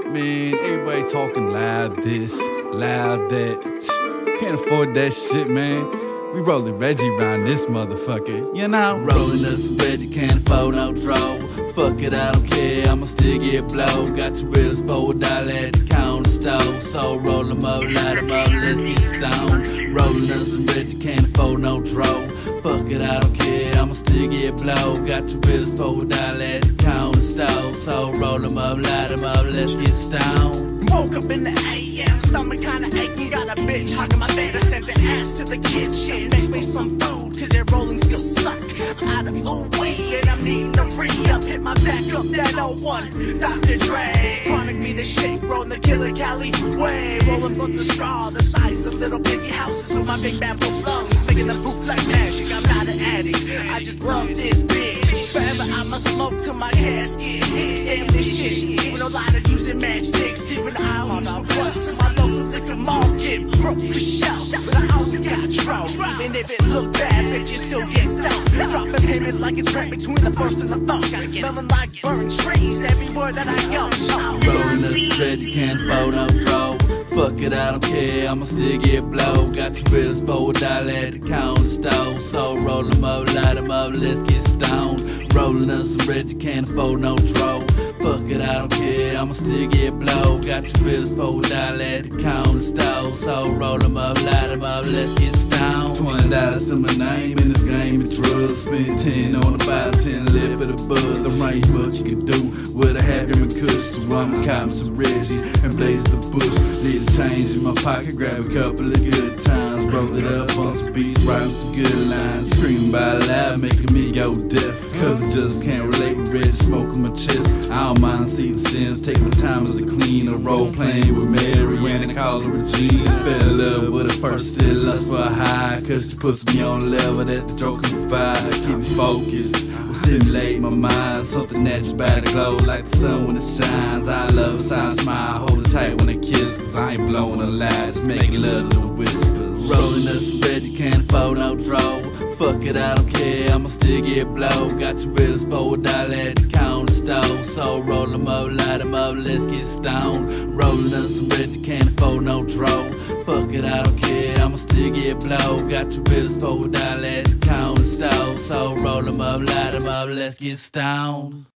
Man, everybody talking loud this, loud that. Can't afford that shit, man. We rolling Reggie round this motherfucker, you know? Rolling us some Reggie, can't afford no draw. Fuck it, I don't care, I'ma still get blow. Got your bills for $1 at the counter store. So roll 'em up, light 'em up, let's get stoned. Rolling us some Reggie, can't afford no draw. Fuck it, I don't care, I'ma still get blow. Got your bills for $1 at the counter store. So roll 'em up, light 'em up, let's get stoned. Woke up in the AM, stomach kinda aching. Got a bitch hogging my bed, I sent her ass to the kitchen. Make me some food, cause their rolling skills suck. I'm out of ooh-wee, and I'm needing to re-up. Hit my back up, that 01, Dr. Dre. Chronic be the shit, rolling the Killer Cali way. Rolling blunts of straw, the size of little piggy houses with my big bad full lungs. Making the poop like magic, I'm not an addict, I just love this bitch. Forever I'ma smoke till my casket hits. Damn this shit, even a lot of using matchsticks. Even I always request in my local liquor market. Broke for show, but I always got trouble. Even if it look bad, bitches still get stuck. Dropping payments like it's right between the first and the third. Smelling like burning trees everywhere that I go. Rolling us Reggie, can't afford no draw. Fuck it, I don't care, I'ma still get blow. Got your bills for $1 at the counter store. So roll 'em up, light 'em up, let's get stoned. Rolling us some Reggie, can't afford no draw. Fuck it, I don't care, I'ma still get blow. Got your bills for $1 at the counter store. So roll 'em up, light 'em up, let's get stoned. $20 to my name in this game of drugs. Spent 10 on the bottle, 10 left for the bud. There ain't much you can do with a half human kush. So I'ma cop me some Reggie and blaze the bush. Need a change in my pocket, grab a couple of good times. Roll it up on some beats, write some good lines. Screaming by loud, making me go deaf. Cause I just can't relate with Reggie smoking my chest. I don't mind seeing sins, take my time as a clean. A role playing with Mary and I call her Regina. Fell in love with her first, still lust for a high. Cause she puts me on a level that the joke can provide. Keep me focused, stimulate my mind. Something that just by the glow like the sun when it shines. I love a silent smile, hold it tight when I kiss. Cause I ain't blowing the lights, making love to the whispers. Rolling us some Reggie, can't afford no draw. Fuck it, I don't care, I'ma still get blow. Got your bills for $1 at the counter store. So roll 'em up, light 'em up, let's get stoned. Rolling us some Reggie, can't afford no draw. Fuck it, I don't care, I'ma still get blow. Got your bills for $1 at the counter store. So roll 'em up, light 'em up, let's get stoned.